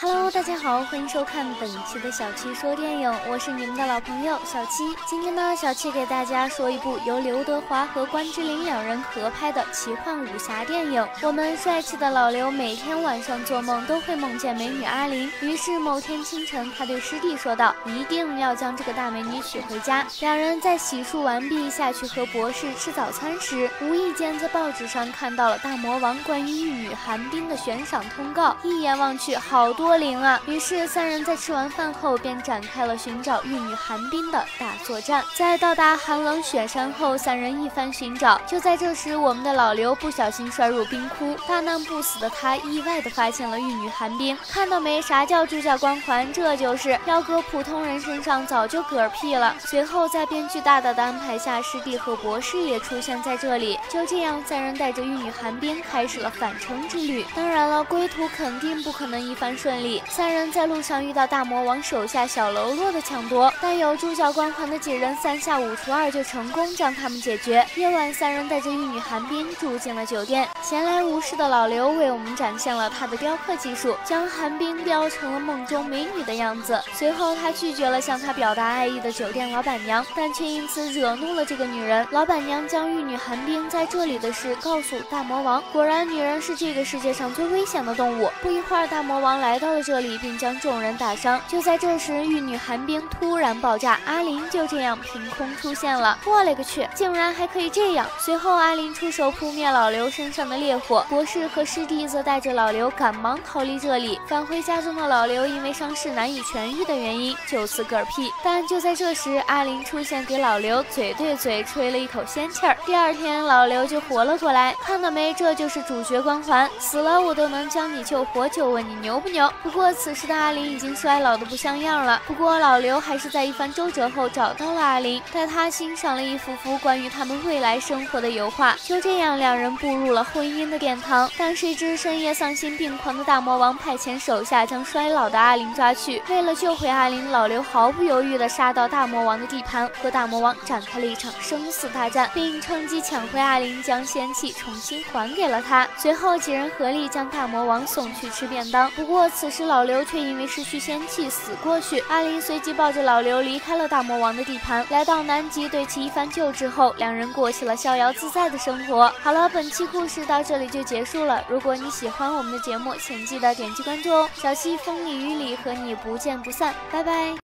Hello， 大家好，欢迎收看本期的小七说电影，我是你们的老朋友小七。今天呢，小七给大家说一部由刘德华和关之琳两人合拍的奇幻武侠电影。我们帅气的老刘每天晚上做梦都会梦见美女阿玲，于是某天清晨，他对师弟说道：“一定要将这个大美女娶回家。”两人在洗漱完毕下去和博士吃早餐时，无意间在报纸上看到了大魔王关于玉女寒冰的悬赏通告，一眼望去，好多零啊！于是三人在吃完饭后便展开了寻找玉女寒冰的大作战。在到达寒冷雪山后，三人一番寻找。就在这时，我们的老刘不小心摔入冰窟，大难不死的他意外地发现了玉女寒冰。看到没？啥叫主角光环？这就是要搁普通人身上早就嗝屁了。随后在编剧大大的安排下，师弟和博士也出现在这里。就这样，三人带着玉女寒冰开始了返程之旅。当然了，归途肯定不可能一帆顺利。三人在路上遇到大魔王手下小喽啰的抢夺，但有主角光环的几人三下五除二就成功将他们解决。夜晚，三人带着玉女寒冰住进了酒店。闲来无事的老刘为我们展现了他的雕刻技术，将寒冰雕成了梦中美女的样子。随后他拒绝了向他表达爱意的酒店老板娘，但却因此惹怒了这个女人。老板娘将玉女寒冰在这里的事告诉大魔王，果然女人是这个世界上最危险的动物。不一会儿，大魔王来到了这里，并将众人打伤。就在这时，玉女寒冰突然爆炸，阿林就这样凭空出现了。我勒个去，竟然还可以这样！随后阿林出手扑灭老刘身上的烈火，博士和师弟则带着老刘赶忙逃离这里。返回家中的老刘因为伤势难以痊愈的原因，就此嗝屁。但就在这时，阿林出现，给老刘嘴对嘴吹了一口仙气儿。第二天，老刘就活了过来。看到没？这就是主角光环，死了我都能将你救活，就问你牛不牛？不过此时的阿林已经衰老的不像样了。不过老刘还是在一番周折后找到了阿林，带他欣赏了一幅幅关于他们未来生活的油画。就这样，两人步入了婚姻的殿堂。但谁知深夜丧心病狂的大魔王派遣手下将衰老的阿林抓去。为了救回阿林，老刘毫不犹豫地杀到大魔王的地盘，和大魔王展开了一场生死大战，并趁机抢回阿林，将仙气重新还给了他。随后几人合力将大魔王送去吃便当。不过此时老刘却因为失去仙气死过去。阿林随即抱着老刘离开了大魔王的地盘，来到南极对其一番救治后，两人过起了逍遥自在的生活。好了，本期故事到这里就结束了。如果你喜欢我们的节目，请记得点击关注哦。小七风里雨里和你不见不散，拜拜。